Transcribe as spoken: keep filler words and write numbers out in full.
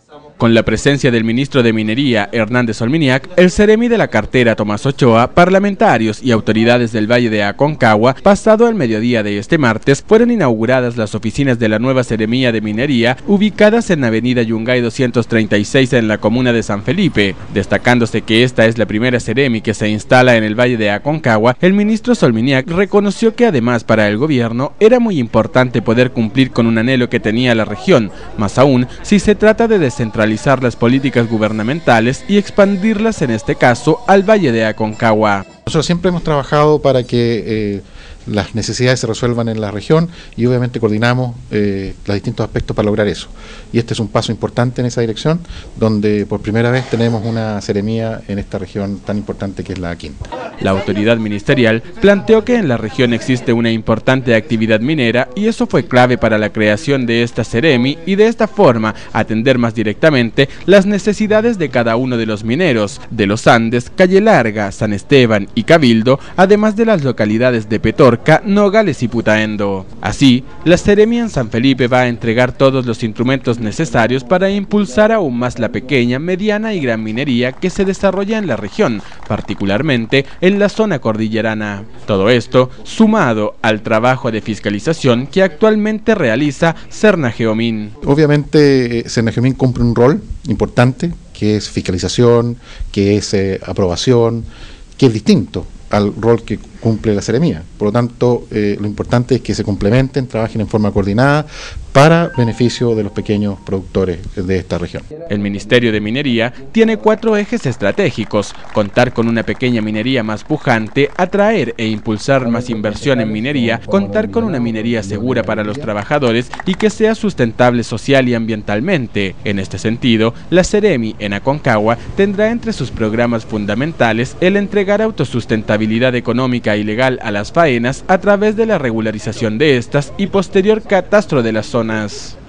Con la presencia del ministro de Minería, Hernández Olminiac, el seremi de la cartera, Tomás Ochoa, parlamentarios y autoridades del Valle de Aconcagua, pasado el mediodía de este martes, fueron inauguradas las oficinas de la nueva Seremía de Minería, ubicadas en Avenida Yungay doscientos treinta y seis en la comuna de San Felipe. Destacándose que esta es la primera seremi que se instala en el Valle de Aconcagua, el ministro Olminiac reconoció que además para el gobierno era muy importante poder cumplir con un anhelo que tenía la región, más aún si se trata de descentralizar las políticas gubernamentales y expandirlas en este caso al Valle de Aconcagua. Nosotros siempre hemos trabajado para que eh, las necesidades se resuelvan en la región y obviamente coordinamos eh, los distintos aspectos para lograr eso. Y este es un paso importante en esa dirección, donde por primera vez tenemos una seremía en esta región tan importante que es la quinta. La autoridad ministerial planteó que en la región existe una importante actividad minera y eso fue clave para la creación de esta seremi y de esta forma atender más directamente las necesidades de cada uno de los mineros, de los Andes, Calle Larga, San Esteban y Cabildo, además de las localidades de Petorca, Nogales y Putaendo. Así, la seremi en San Felipe va a entregar todos los instrumentos necesarios para impulsar aún más la pequeña, mediana y gran minería que se desarrolla en la región, particularmente en la zona cordillerana. Todo esto sumado al trabajo de fiscalización que actualmente realiza Cernageomin. Obviamente Cernageomin cumple un rol importante, que es fiscalización, que es eh, aprobación, que es distinto al rol que cumple la seremía. Por lo tanto, eh, lo importante es que se complementen, trabajen en forma coordinada para beneficio de los pequeños productores de esta región. El Ministerio de Minería tiene cuatro ejes estratégicos: contar con una pequeña minería más pujante, atraer e impulsar más inversión en minería, contar con una minería segura para los trabajadores y que sea sustentable social y ambientalmente. En este sentido, la seremi en Aconcagua tendrá entre sus programas fundamentales el entregar autosustentabilidad económica y legal a las faenas a través de la regularización de estas y posterior catastro de las zonas.